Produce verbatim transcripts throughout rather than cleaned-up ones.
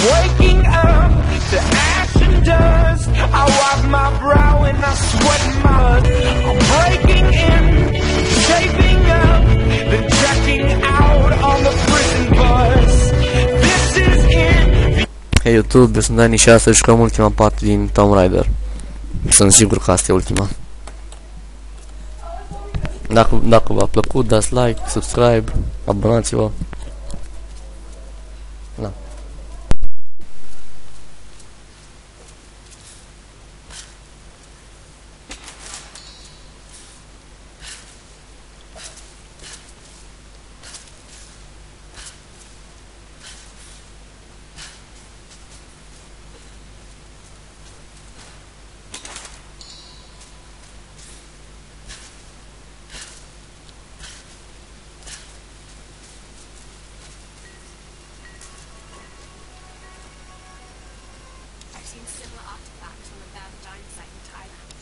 waking up to ash and dust. I wipe my brow and I sweat mud. I'm breaking in, shaping up, then checking out on the prison bus. This is it. Hey YouTube, eu sunt Dani și astăzi jucăm ultima parte din Tomb Raider. Sunt sigur că asta e ultima. Dacă, dacă v-a plăcut, dați like, subscribe, abonați-vă. Da. Similar artifacts on the Bavdine site in Thailand.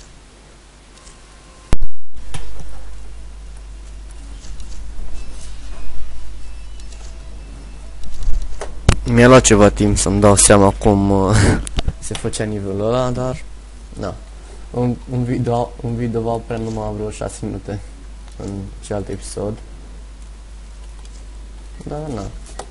Mi-a luat ceva timp să-mi dau seama cum uh, se făcea nivelul ăla, dar na. Un, un video, un video va prea numai vreo șase minute în celălalt episod. Dar na.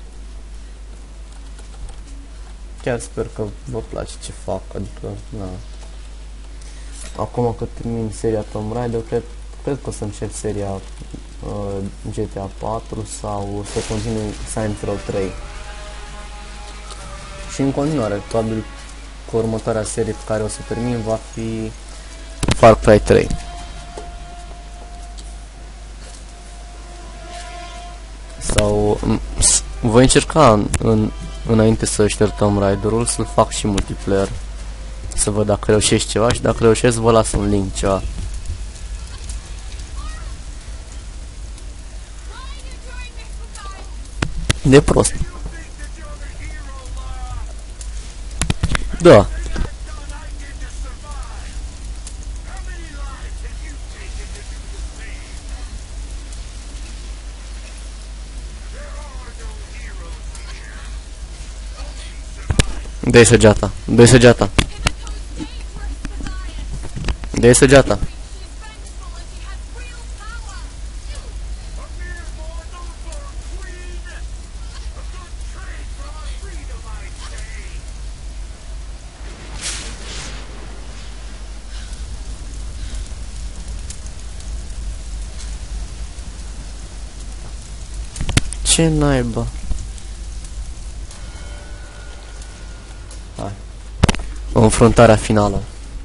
Chiar sper că vă place ce fac, adică, na. Acum că termin seria Tomb Raider, cred, cred că o să încep seria uh, G T A patru sau să continui Saints Row trei. Și în continuare, probabil că următoarea serie pe care o să termin va fi Far Cry trei. Sau voi încerca în, în înainte să șterg Tomb Raider-ul, să-l fac și multiplayer. Să văd dacă reușesc ceva și dacă reușesc vă las un link ceva. De prost. Da. Dă-i săgeata, dă-i săgeata. Dă-i săgeata. Ce naiba? Hai. Înfruntarea finală.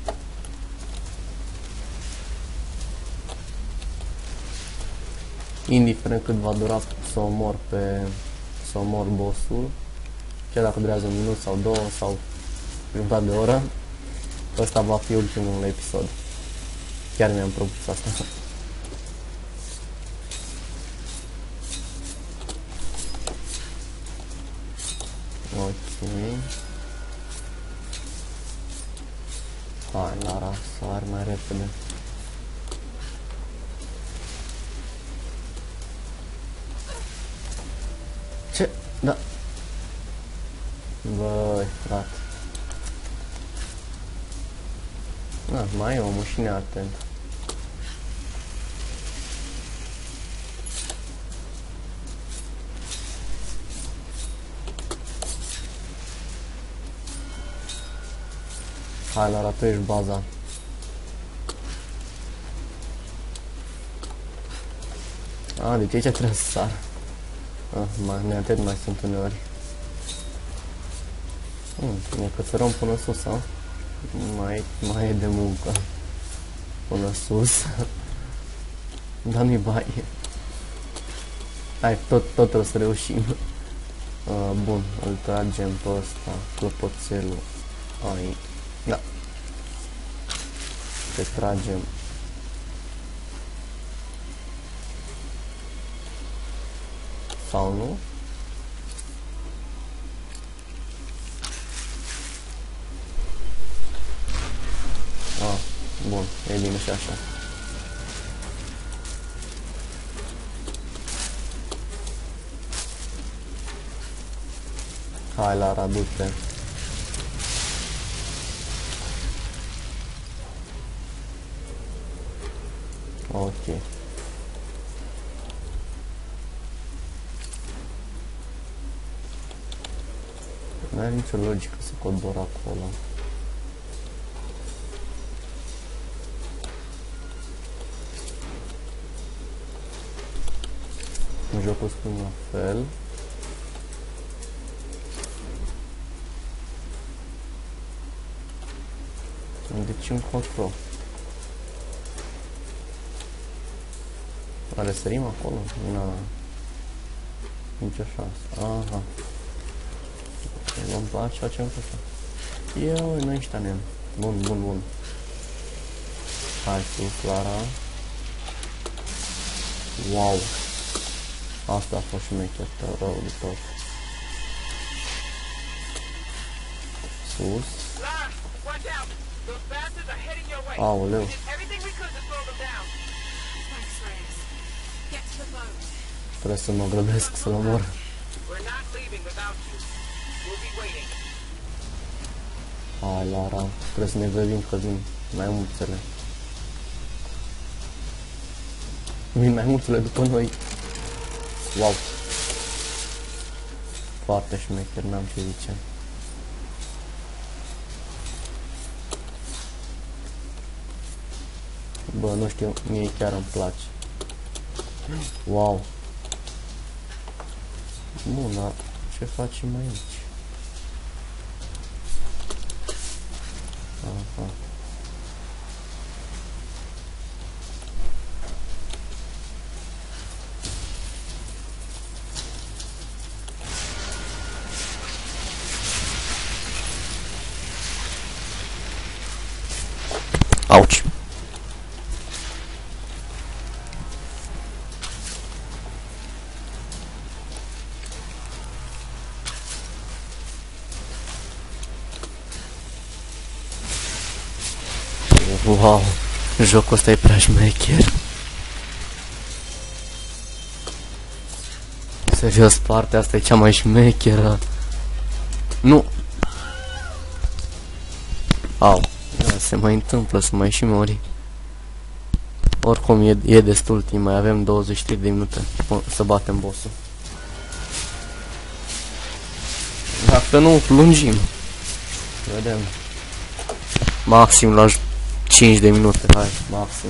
Indiferent cât va dura să omor pe să omor bossul, chiar dacă durează un minut sau două sau jumătate de oră, ăsta va fi ultimul episod. Chiar mi-am propus asta. Ok. Hai, Lara, sar mai repede. Ce? Da. Băi, frate. Da, mai e o mașină atent. Hai, Lara, tu ești baza. A, deci aici trebuie să sar. Ah, mai neatent mai sunt uneori. Hmm, ne cățărăm până sus, sau? Mai, mai e de muncă. Până sus. Dar nu-i baie. Hai, tot, tot o să reușim. Uh, bun, îl tragem pe ăsta, clopoțelul. Ai. Da. Te tragem. Sau nu? Ah, bun, e bine și așa. Hai, Lara, du-te. Ok. Nu are nicio logică să cobor acolo. Jocul spune la fel. Deci încotro. Oare sărim acolo? Nu. Nici așa. Aha. Vom face, facem cu așa. Eu, noi ăștia ne-am. Bun, bun, bun. Hai sus, Lara. Wow. Asta a fost șmecher, rău de tot. Sus. Aoleu. Trebuie să mă grăbesc să-l omor. Hai, Lara, trebuie să ne grăbim că vin mai mulțele. Vin mai mulțele după noi. Wow. Foarte șmecher, n-am ce zice. Bă, nu știu, mie chiar îmi place. Wow. Bun, dar ce facem aici? Aha. Auci. Wow, jocul ăsta e prea șmecher. Serios, partea asta e cea mai șmecheră. Nu. Au, da, se mai întâmplă să mai și mori. Oricum e, e destul timp, mai avem douăzeci și trei de minute să batem boss-ul. Dacă nu, lungim. Vedem. Maxim la cinci de minute, hai, maxim.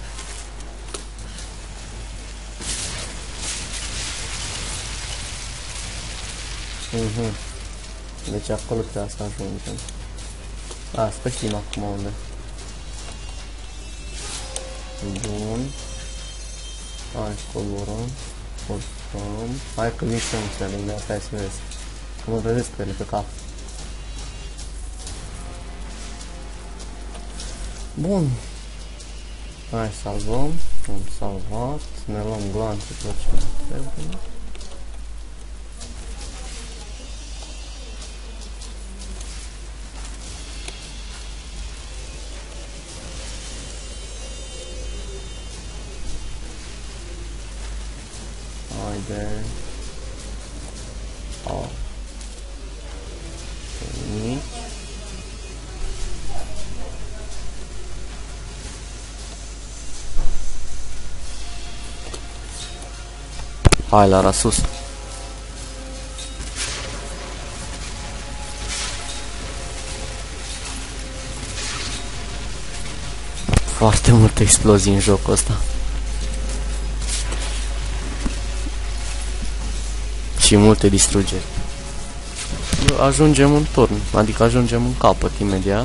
Mhm. Deci acolo trebuie să ajungem. A, să știm acum unde. Bun. Hai, coborăm. Forțăm. Hai că vin și eu înțeleg, de asta e să vezi. Mă vedesc pe ele pe cap. Bun. Hai, salvăm. Am salvat. Ne luăm glanțe tot ce ne trebuie. Haide. O. Nici. Hai, Lara, sus. Foarte multe explozii în jocul ăsta. Și multe distrugeri. Ajungem în turn, adică ajungem în capăt imediat.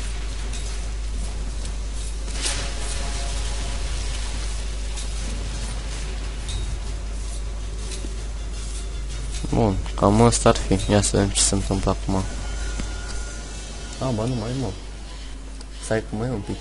Bun, cam asta ar fi. Ia să vedem ce se întâmplă acum. A, ba nu mai mă. Stai că mai e un pic.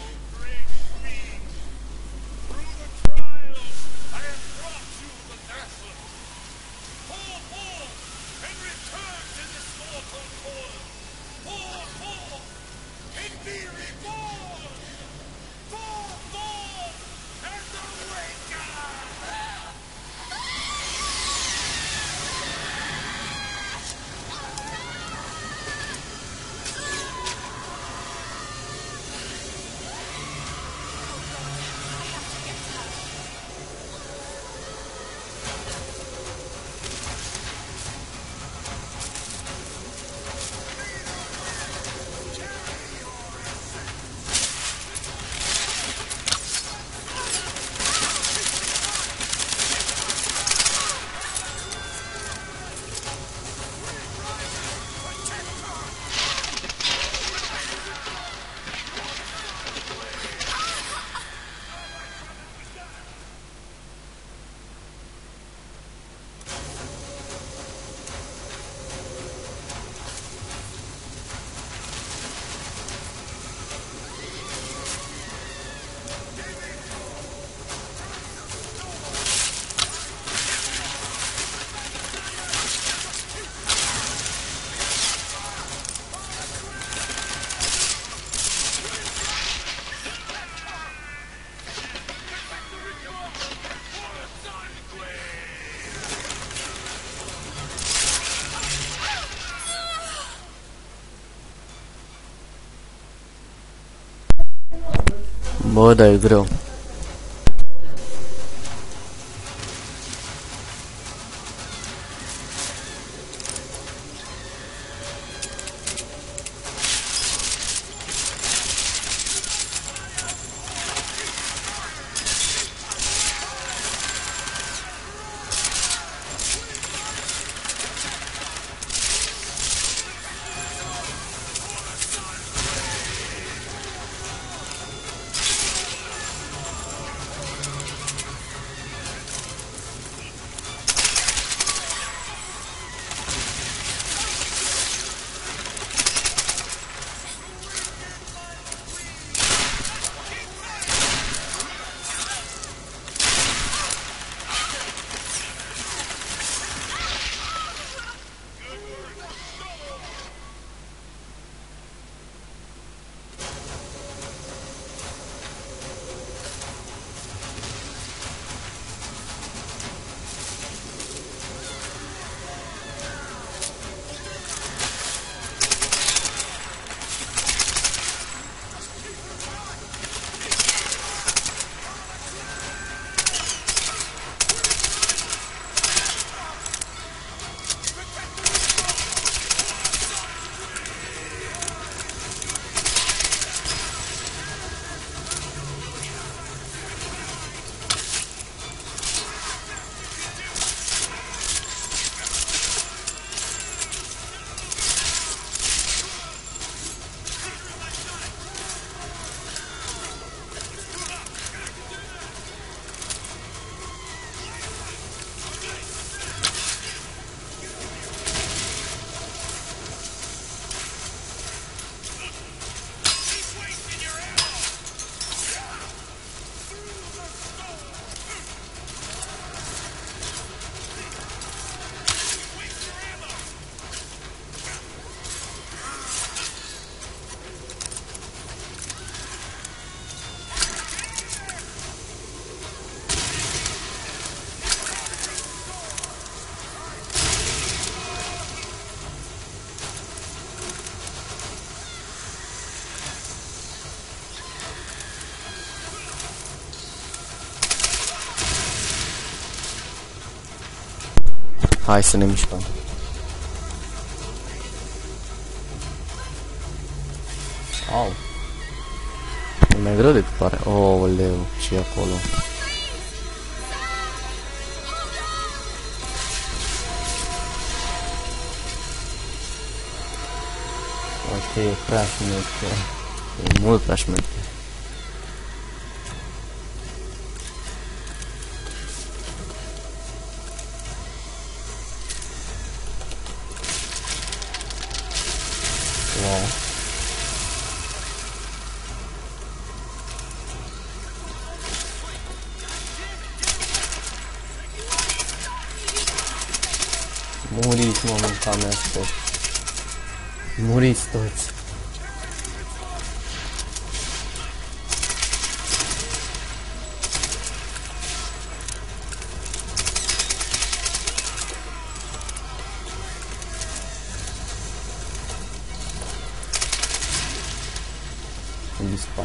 Bă, dar e greu. Hai să ne mișcăm. Au. E mai greu decât pare. Oh, leu, ce e acolo? Ok, e prea șmecher. E mult prea șmecher. Wow. Muriți, mă, mânca mea toți. Muriți toți. Îmi dispar.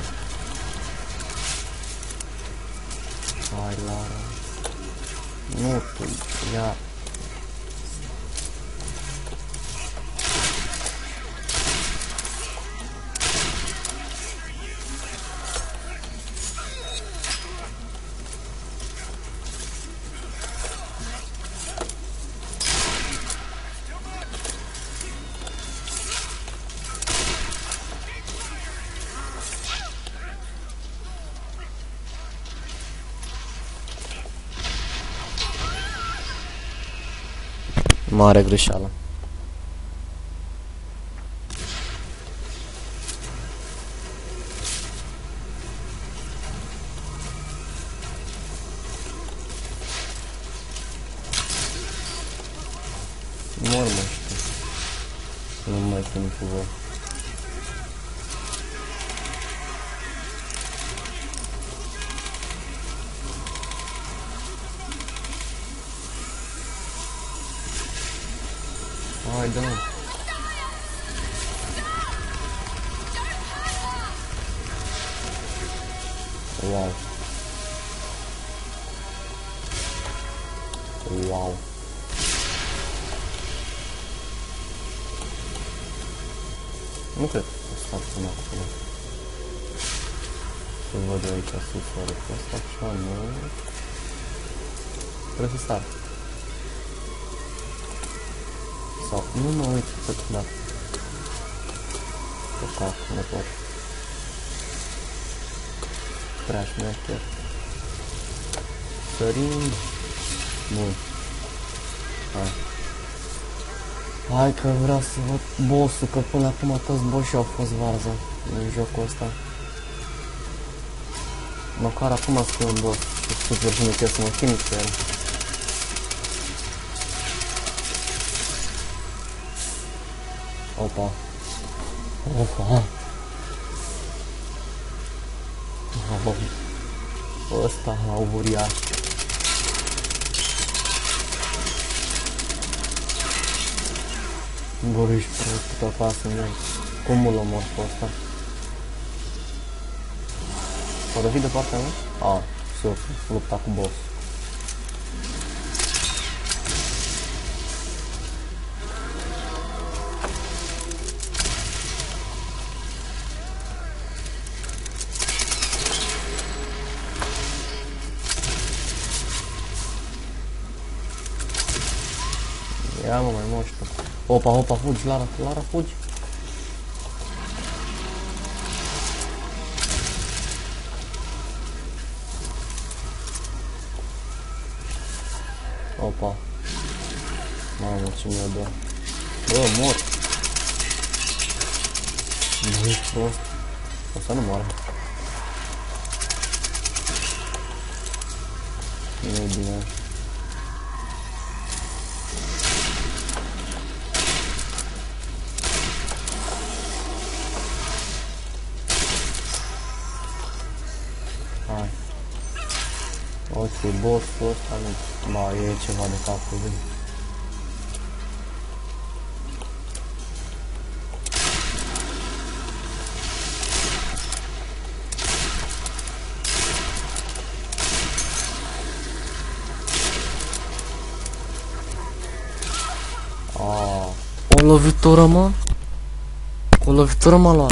Hai, Lara. Nu, tu, ia. Mare greșeală. Mor, mă, știu. Nu mai țin cu voi. Hai, dă-mă. Wow. Wow. Nu cred că o să fac până acolo. Să văd eu aici sus, oare pot să fac ceva, nu? Trebuie să sar. Sau, nu, nu, uite, tot, da. Păcat, nu pot. Prea șmecher. Sărim. Bun. Hai. Hai că vreau să văd boss-ul, că până acum toți boss-ii au fost varză în jocul ăsta. Măcar acum scriu un boss și super șmecher să mă chimi pe el. Opa. Opa. Ăsta au uriaș. Bă, ești prost, putea pasă în el. Cum mă l-omor pe ăsta? Poate fi de partea mea? A, super, lupta cu boss. Ia mă, mai moștă. Opa, opa, fugi, Lara, Lara, fugi. Opa. Mamă, ce mi-a dat. Bă, mor. Bă, ești prost. O să nu moară. Nu-i bine. Hai. Ok, boss-ul ăsta nu... Ba, e ceva de capul lui. Ah, o lovitură, mă? O lovitură m-a luat.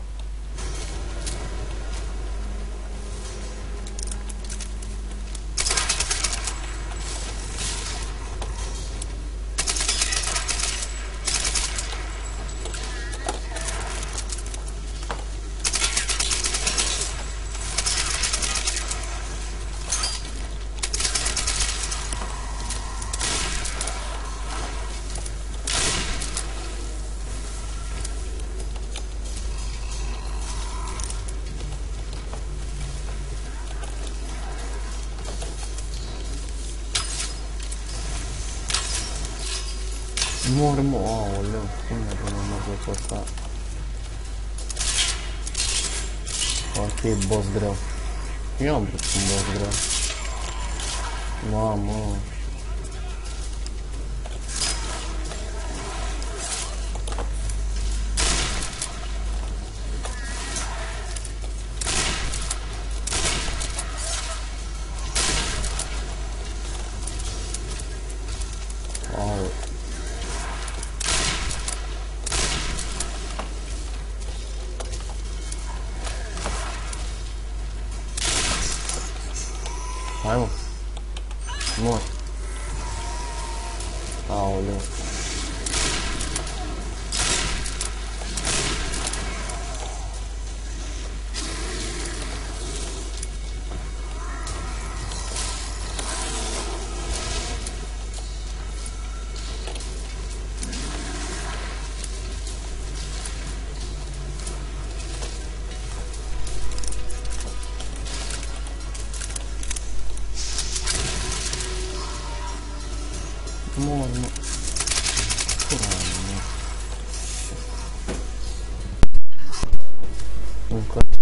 Mor, mă, aoleu, cum e că nu mă joc ăsta? Ok, boss greu. Eu am vrut un boss greu. Mamă. Aoleu. Hai, mă. Mor. Aoleu. Mor, mă. Încă